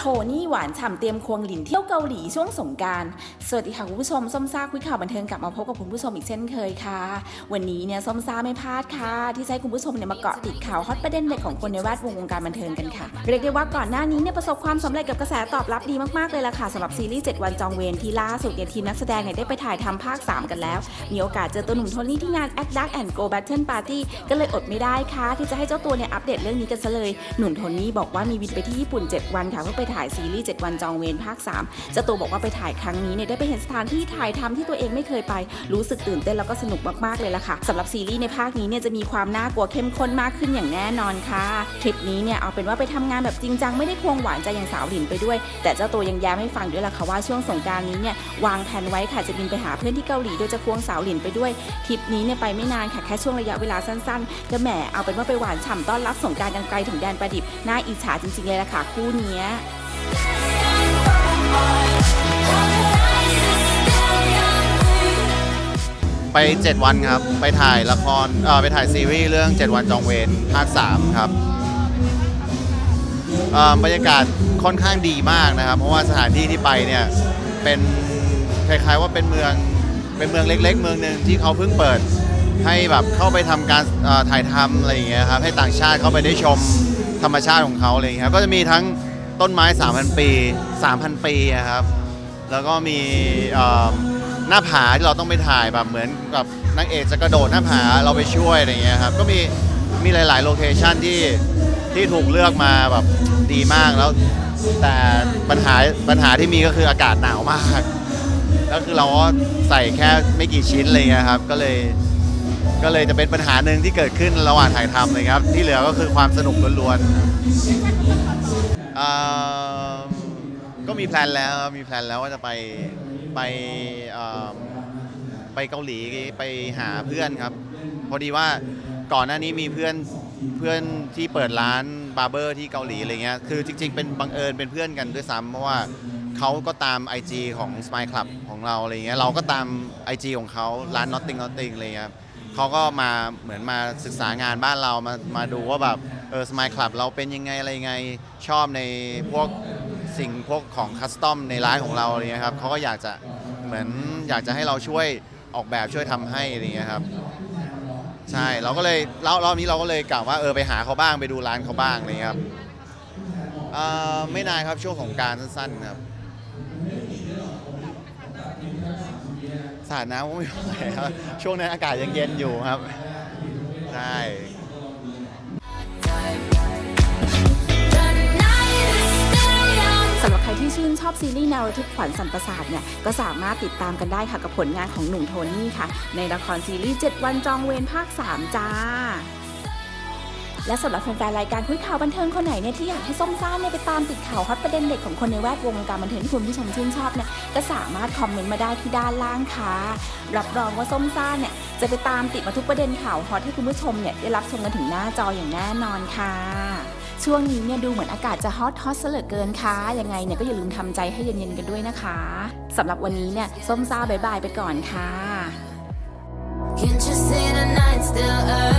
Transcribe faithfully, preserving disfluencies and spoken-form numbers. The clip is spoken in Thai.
นี่หวานฉ่ำเตรียมควงหลินเที่ยวเกาหลีช่วงสงกรานต์สวัสดีค่ะคุณผู้ชมส้มซ่าคุยข่าวบันเทิงกลับมาพบกับคุณผู้ชมอีกเช่นเคยค่ะวันนี้เนี่ยส้มซ่าไม่พลาดค่ะที่จะให้คุณผู้ชมเนี่ยมาเกาะติดข่าวฮอตประเด็นเด็กของคนในแวดวงวงการบันเทิงกันค่ะเรียกได้ว่าก่อนหน้านี้เนี่ยประสบความสำเร็จกับกระแสตอบรับดีมากๆเลยล่ะค่ะสำหรับซีรีส์เจ็ดวันจองเวรที่ล่าสุดเนี่ยทีมนักแสดงเนี่ยได้ไปถ่ายทำภาคสามกันแล้วมีโอกาสเจอตัวหนุ่มโทนี่ที่งาน Act Dark and Go Battle Party ก็เลยอดไม่ได้ค่ะที่จะให้เจ้าตัวเนี่ยอัปเดตเรื่องนี้กันซะเลยหนุ่มโทนี่บอกว่ามีบินไปที่ญี่ปุ่นเจ็ดวันค่ะเพื่อไปถ่ายซีรีส์เจ็ดวันจองเวรภาคสามเจ้าตัวบอกว่าไปถ่ายครั้งนี้เนี่ยได้ไปเห็นสถานที่ถ่ายทำที่ตัวเองไม่เคยไปรู้สึกตื่นเต้นแล้วก็สนุกมากๆเลยล่ะค่ะสำหรับซีรีส์ในภาคนี้เนี่ยจะมีความน่ากลัวเข้มข้นมากขึ้นอย่างแน่นอนค่ะทริปนี้เนี่ยเอาเป็นว่าไปทำงานแบบจริงจังไม่ได้ควงหวานใจอย่างสาวหลินไปด้วยแต่เจ้าตัวยังย้ำให้ฟังด้วยล่ะค่ะว่าช่วงสงกรานต์นี้เนี่ยวางแผนไว้ค่ะจะบินไปหาเพื่อนที่เกาหลีโดยจะควงสาวหลินไปด้วยทริปนี้เนี่ยไปไม่นานค่ะแค่ช่วงระยะเวลาสั้นๆก็แหมเอาเป็นว่าไปหวานฉ่ำต้อนรับสงกรานต์กันไกลถึงแดนประดิษฐ์น่าอิจฉาจริงๆเลยล่ะค่ะคู่นี้ไปเจ็ดวันครับไปถ่ายละครเอ่อไปถ่ายซีรีส์เรื่องเจ็ดวันจองเวรภาคสามครับบรรยากาศค่อนข้างดีมากนะครับเพราะว่าสถานที่ที่ไปเนี่ยเป็นคล้ายๆว่าเป็นเมืองเป็นเมืองเล็กๆเมืองหนึ่งที่เขาเพิ่งเปิดให้แบบเข้าไปทำการถ่ายทำอะไรอย่างเงี้ยครับให้ต่างชาติเข้าไปได้ชมธรรมชาติของเขาอะไรอย่างเงี้ยก็จะมีทั้งต้นไม้ สามพัน ปี สามพัน ปีครับแล้วก็มีหน้าผาที่เราต้องไปถ่ายแบบเหมือนกับนางเอกจะกระโดดหน้าผาเราไปช่วยอะไรอย่างเงี้ยครับก็มีมีหลายๆโลเคชั่นที่ที่ถูกเลือกมาแบบดีมากแล้วแต่ปัญหาปัญหาที่มีก็คืออากาศหนาวมากแล้วคือเราก็ใส่แค่ไม่กี่ชิ้นเลยครับก็เลยก็เลยจะเป็นปัญหาหนึ่งที่เกิดขึ้นระหว่างถ่ายทำเลยครับที่เหลือก็คือความสนุกล้วนๆก็มีแพลนแล้วมีแพลนแล้วว่าจะไปไปไปเกาหลีไปหาเพื่อนครับพอดีว่าก่อนหน้านี้มีเพื่อนเพื่อนที่เปิดร้านบาร์เบอร์ที่เกาหลีอะไรเงี้ยคือจริงๆเป็นบังเอิญเป็นเพื่อนกันด้วยซ้ำเพราะว่าเขาก็ตาม ไอ จี ของ Smile Club ของเราอะไรเงี้ยเราก็ตาม ไอ จี ของเขาร้าน Nothing Nothing อะไรเงี้ยเขาก็มาเหมือนมาศึกษางานบ้านเรามามาดูว่าแบบเออ Smile Club เราเป็นยังไงอะไรยังไงชอบในพวกสิ่งพวกของคัสตอมในร้านของเราอะไรเงี้ยครับเขาก็อยากจะเหมือนอยากจะให้เราช่วยออกแบบช่วยทำให้อะไรเงี้ยครับใช่เราก็เลยรอบนี้เราก็เลยกล่าวว่าเออไปหาเขาบ้างไปดูร้านเขาบ้างอะไรเงี้ยครับไม่นานครับช่วงสงกรานต์สั้นๆครับสาดน้ำก็ไม่ไหวครับช่วงนั้นอากาศยังเย็นอยู่ครับใช่สำหรับใครที่ชื่นชอบซีรีส์แนวระทึกขวัญสั่นประสาทเนี่ยก็สามารถติดตามกันได้ค่ะกับผลงานของหนุ่มโทนี่ค่ะในละครซีรีส์เจ็ดวันจองเวรภาคสามจ้าและสำหรับแฟนๆรายการคุยข่าวบันเทิงคนไหนเนี่ยที่อยากให้ส้มซ่าเนี่ยไปตามติดข่าวฮอตประเด็นเด็กของคนในแวดวงการบันเทิงที่คุณผู้ชมชื่นชอบเนี่ยก็สามารถคอมเมนต์มาได้ที่ด้านล่างค่ะรับรองว่าส้มซ่าเนี่ยจะไปตามติดมาทุกประเด็นข่าวฮอตให้คุณผู้ชมเนี่ยได้รับชมกันถึงหน้าจออย่างแน่นอนค่ะช่วงนี้เนี่ยดูเหมือนอากาศจะฮอตฮอตซะเหลือเกินค่ะยังไงเนี่ยก็อย่าลืมทำใจให้เย็นๆกันด้วยนะคะสำหรับวันนี้เนี่ยส้มซ่าบ๊ายบายไปก่อนค่ะ